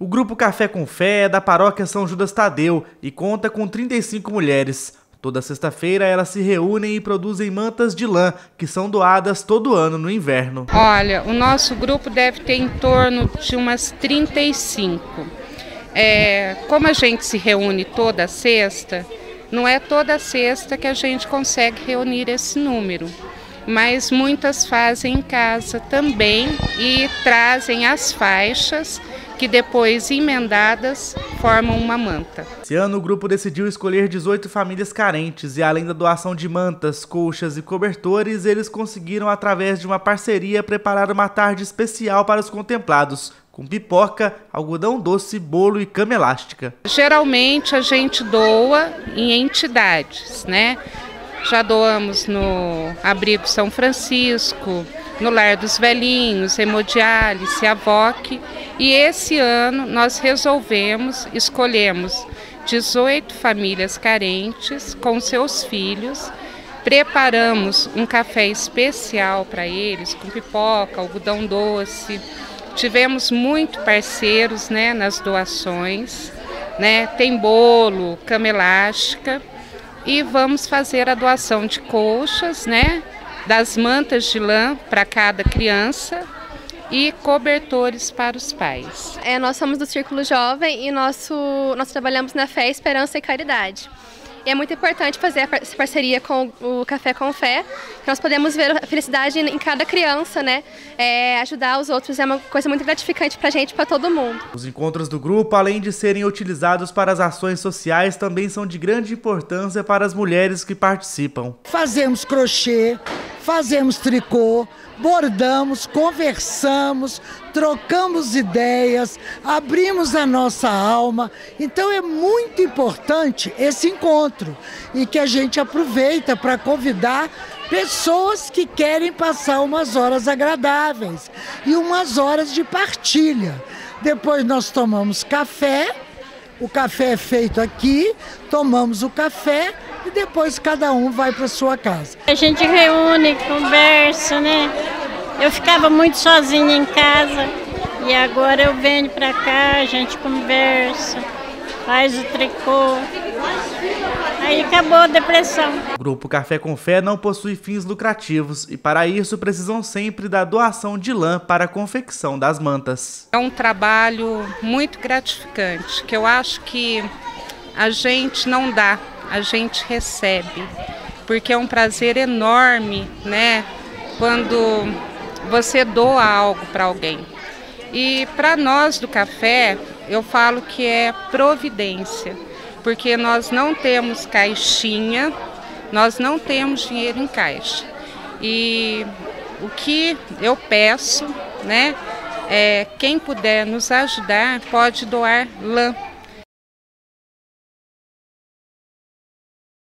O Grupo Café com Fé é da paróquia São Judas Tadeu e conta com 35 mulheres. Toda sexta-feira elas se reúnem e produzem mantas de lã, que são doadas todo ano no inverno. Olha, o nosso grupo deve ter em torno de umas 35. Como a gente se reúne toda sexta, não é toda sexta que a gente consegue reunir esse número. Mas muitas fazem em casa também e trazem as faixas que depois, emendadas, formam uma manta. Esse ano o grupo decidiu escolher 18 famílias carentes e, além da doação de mantas, colchas e cobertores, eles conseguiram, através de uma parceria, preparar uma tarde especial para os contemplados, com pipoca, algodão doce, bolo e cama elástica. Geralmente a gente doa em entidades, né? Já doamos no Abrigo São Francisco, no Lar dos Velhinhos, Hemodiálise, Avoc. E esse ano nós escolhemos 18 famílias carentes com seus filhos, preparamos um café especial para eles, com pipoca, algodão doce. Tivemos muito parceiros, né, nas doações, né? Tem bolo, cama elástica. E vamos fazer a doação de colchas, né, das mantas de lã para cada criança e cobertores para os pais. Nós somos do Círculo Jovem e nós trabalhamos na fé, esperança e caridade. E é muito importante fazer essa parceria com o Café com Fé, que nós podemos ver a felicidade em cada criança, né? Ajudar os outros é uma coisa muito gratificante para a gente, para todo mundo. Os encontros do grupo, além de serem utilizados para as ações sociais, também são de grande importância para as mulheres que participam. Fazemos crochê, fazemos tricô, bordamos, conversamos, trocamos ideias, abrimos a nossa alma. Então é muito importante esse encontro e que a gente aproveita para convidar pessoas que querem passar umas horas agradáveis e umas horas de partilha. Depois nós tomamos café, o café é feito aqui, tomamos o café e depois cada um vai para sua casa. A gente reúne, conversa, né? Eu ficava muito sozinha em casa e agora eu venho para cá, a gente conversa, faz o tricô. Aí acabou a depressão. O Grupo Café com Fé não possui fins lucrativos e, para isso, precisam sempre da doação de lã para a confecção das mantas. É um trabalho muito gratificante, que eu acho que a gente não dá, a gente recebe, porque é um prazer enorme, né, quando você doa algo para alguém. E para nós do café, eu falo que é providência, porque nós não temos caixinha, nós não temos dinheiro em caixa. E o que eu peço, né, quem puder nos ajudar pode doar lã.